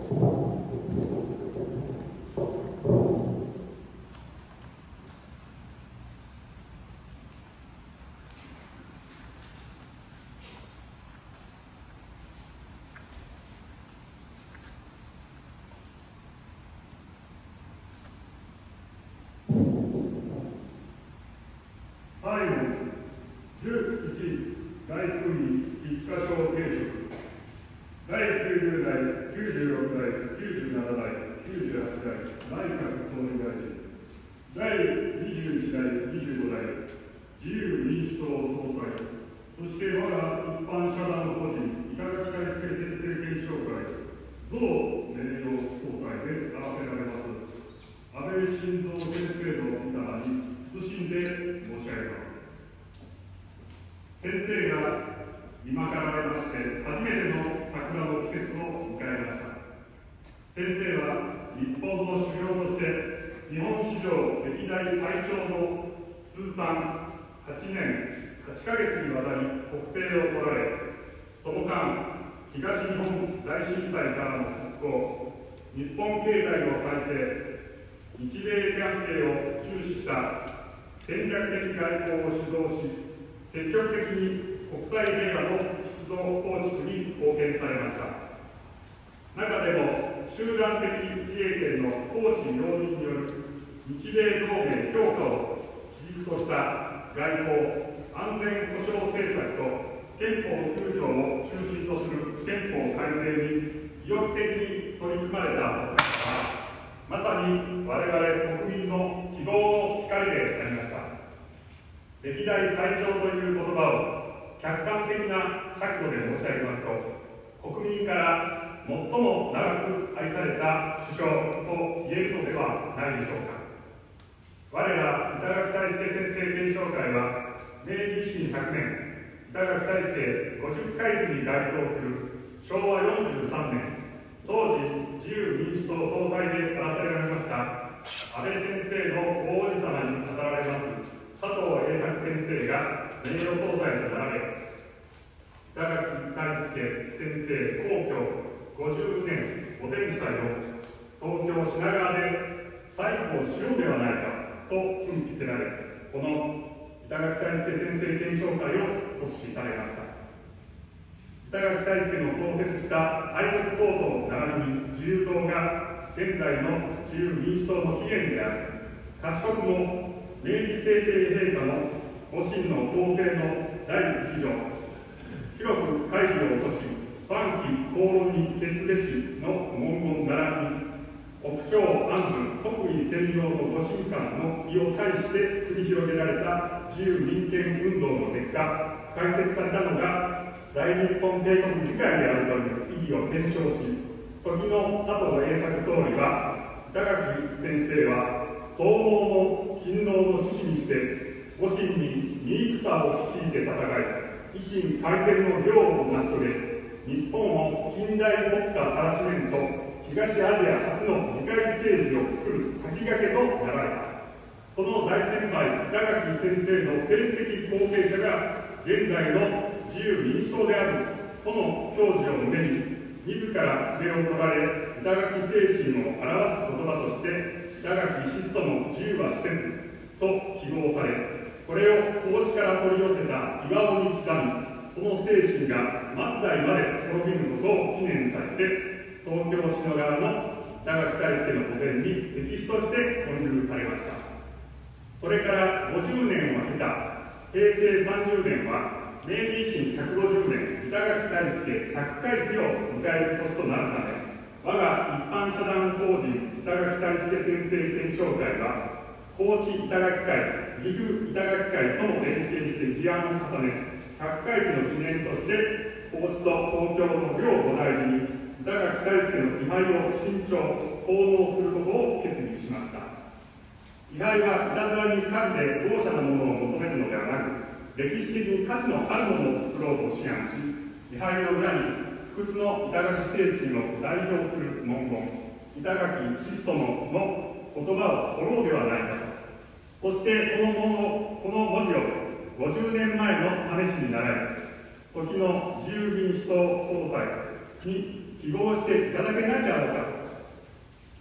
最後、11大区議一箇所定食、第90代、96代、97代、98代、内閣総理大臣、第21代、25代、自由民主党総裁、そして我が一般社団法人、板垣退助先生検証会、増名誉総裁であらせられます、安倍晋三先生の御霊に謹んで申し上げます。先生が今からまして初めての桜の季節を迎えました。先生は日本の首相として日本史上歴代最長の通算8年8ヶ月にわたり国政を取られ、その間東日本大震災からの復興、日本経済の再生、日米関係を重視した戦略的外交を主導し、積極的に国際平和の出動構築に貢献されました。中でも集団的自衛権の行使容認による日米同盟強化を基軸とした外交・安全保障政策と憲法9条を中心とする憲法改正に意欲的に取り組まれたまさに我々国民の希望の光でありました。歴代最長という言葉を客観的な尺度で申し上げますと、国民から最も長く愛された首相と言えるのではないでしょうか。我ら板垣退助先生検証会は、明治維新100年、板垣退助50回忌に該当する昭和43年、当時自由民主党総裁であらせられました安倍先生の大叔父様に語られます佐藤栄作先生が名誉総裁となられ、板垣退助先生皇居50年お天祭を東京品川で再興しようではないかと奮起せられ、この板垣退助先生検証会を組織されました。板垣退助の創設した愛国党と並びに自由党が現在の自由民主党の起源である、賢くも明治政帝陛下の戊辰の統制の第1条、広く会議を起こし、万機公論に決すべしの文言並びに、国境安部国威宣揚のご神官の意を介して繰り広げられた自由民権運動の結果、開設されたのが大日本帝国議会であるという意義を検証し、時の佐藤栄作総理は、板垣先生は総合の勤労の志士にして、戊辰に新草を率いて戦い、維新改憲の領を成し遂げ、日本を近代国家たらしめんと東アジア初の議会政治を作る先駆けとなられた。この大先輩、板垣先生の政治的後継者が、現在の自由民主党であるとの教示を胸に、自ら筆を取られ、板垣精神を表す言葉として、板垣シストの自由は捨てずと記号され、これを高知から取り寄せた岩尾に刻み、その精神が末代まで滅びぬことを記念されて、東京篠原の板垣退助の御殿に石碑として建立されました。それから50年を経た平成30年は、明治維新150年、板垣退助100回忌を迎える年となるため、我が一般社団法人板垣退助先生検証会は、高知板垣会、岐阜板垣会とも連携して議案を重ね、100回忌の記念として、高知と東京の両菩提寺に板垣退助の位牌を新調、奉納することを決議しました。位牌はいたずらに神で豪奢なものを求めるのではなく、歴史的に価値のあるものを作ろうと志願し、位牌の裏に不屈の板垣精神を代表する文言、板垣シストの言葉を彫ろうではないかと。そしてこの文字を50年前の試しに習い、時の自由民主党総裁に記号していただけないであろうか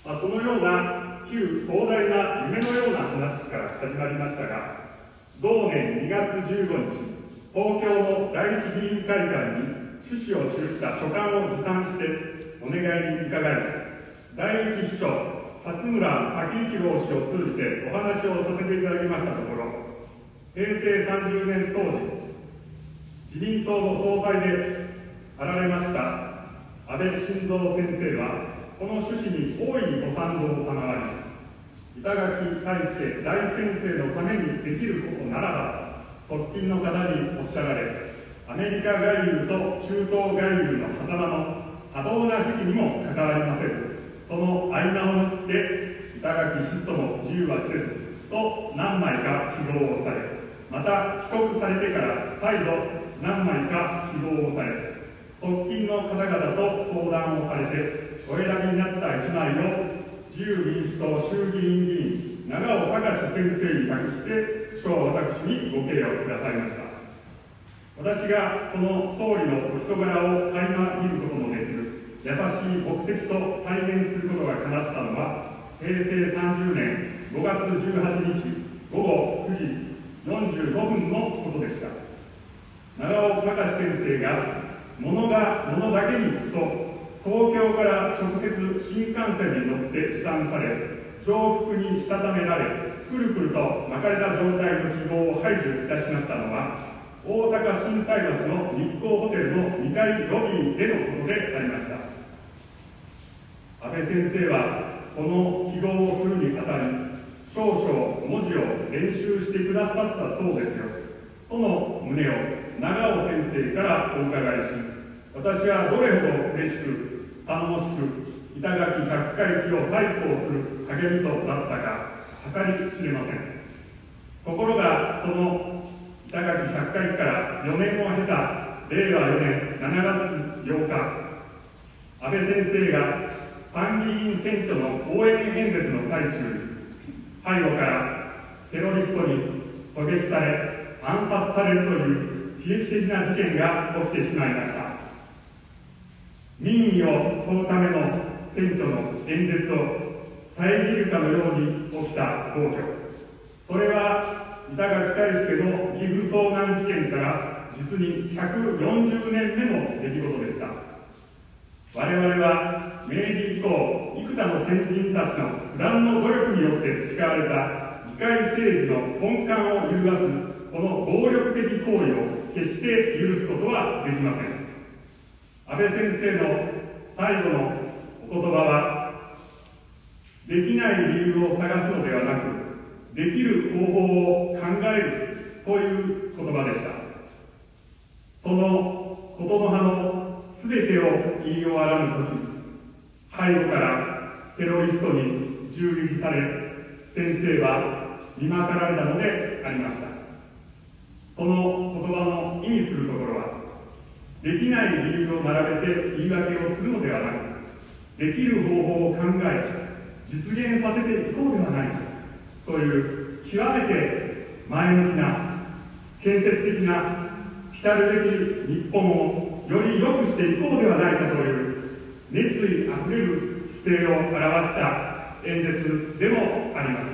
そのような旧壮大な夢のような話から始まりましたが、同年2月15日、東京の第一議員会館に趣旨を記した書簡を持参してお願いに伺い、第一秘書、勝村昭一郎氏を通じてお話をさせていただきましたところ、平成30年当時、自民党の総裁であられました安倍晋三先生は、この趣旨に大いにご賛同を賜り、板垣退助大先生のためにできることならば、側近の方におっしゃられ、アメリカ外遊と中東外遊の狭間の多忙な時期にも関わりませず、その合間を縫って板垣シストも自由はせずと何枚か希望をされ、また帰国されてから再度何枚か希望をされ、側近の方々と相談をされてお選びになった1枚を自由民主党衆議院議員長尾隆先生に託して書を私にご敬愛くださいました。私がその総理のお人柄を垣間見ることもできる優しい国籍と対面することが叶ったのは、平成30年5月18日午後9時45分のことでした。長尾隆先生が物だけに行くと東京から直接新幹線に乗って飛散され、上腹にしたためられ、くるくると巻かれた状態の希望を排除いたしましたのは、大阪心斎橋の日光ホテルの2階ロビーでのことでありました。安倍先生はこの希望をするにあたり、少々文字を練習してくださったそうですよとの旨を長尾先生からお伺いし、私はどれほど嬉しく頼もしく板垣百回忌を再興する励みとなったか計り知れません。ところがその板垣百回忌から4年を経た令和4年7月8日、安倍先生が参議院選挙の応援演説の最中に背後からテロリストに狙撃され暗殺されるという悲劇的な事件が起きてしまいました。民意を問うための選挙の演説を遮るかのように起きた暴挙、それは板垣退助の岐阜遭難事件から実に140年目の出来事でした。我々は明治以降、幾多の先人たちの不断の努力によって培われた議会政治の根幹を揺るがすこの暴力的行為を決して許すことはできません。安倍先生の最後のお言葉は、できない理由を探すのではなく、できる方法を考えるという言葉でした。その言葉のすべてを言い終わらぬとき、背後からテロリストに銃撃され、先生は見まかられたのでありました。その言葉の意味するところは、できない理由を並べて言い訳をするのではなく、できる方法を考え、実現させていこうではないかという極めて前向きな、建設的な、来たるべき日本をより良くしていこうではないかという熱意あふれる姿勢を表した演説でもありました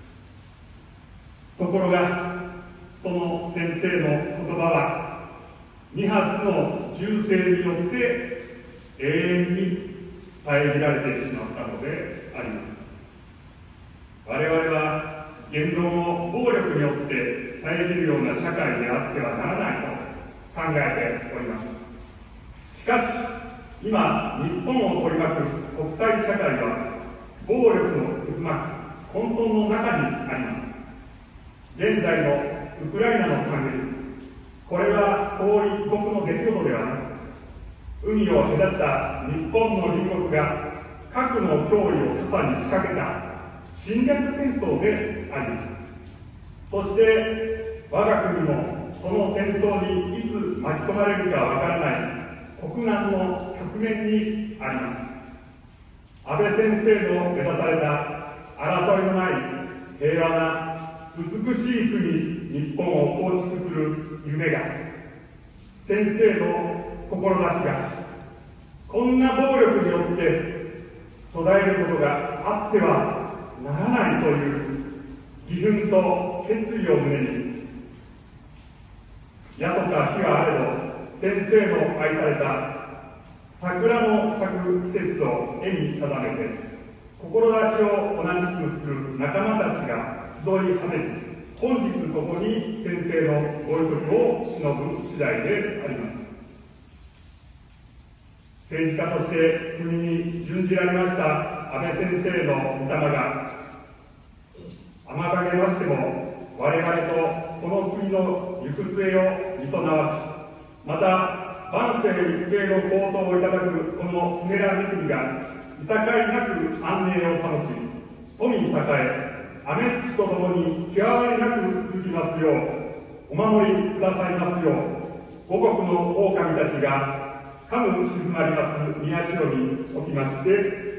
。ところが、その先生の言葉は、2発の銃声によって永遠に遮られてしまったのであります。我々は言論を暴力によって遮るような社会であってはならないと考えております。しかし、今、日本を取り巻く国際社会は暴力の渦巻く混沌の中にあります。現在のウクライナの惨劇、これは遠い異国の出来事ではなく、海を隔った日本の隣国が核の脅威を傘に仕掛けた侵略戦争であります。そして我が国もその戦争にいつ巻き込まれるかわからない国難の局面にあります。安倍先生の目指された争いのない平和な美しい国日本を構築する夢が、先生の志がこんな暴力によって途絶えることがあってはならないという義憤と決意を胸に、やそか日があれど先生の愛された桜の咲く季節を絵に定めて、志を同じくする仲間たちが集い果てて、本日ここに先生のご遺徳を偲ぶ次第であります。政治家として国に準じられました安倍先生の御霊が、甘かげましても我々とこの国の行く末をみそなわし、また万世一系の高騰をいただくこのスメラ造りがいさかいなく安寧を保ち、富栄え、雨土とともに極まりなく続きますようお守りくださいますよう、五国の狼たちがかむ静まります宮代におきまして、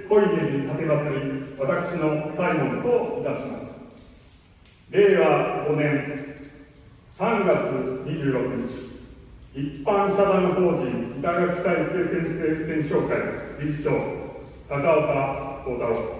恋に立てまつり、私の最後といたします。令和5年3月26日、一般社団法人板垣大輔先生展唱会理事長、高岡幸太郎。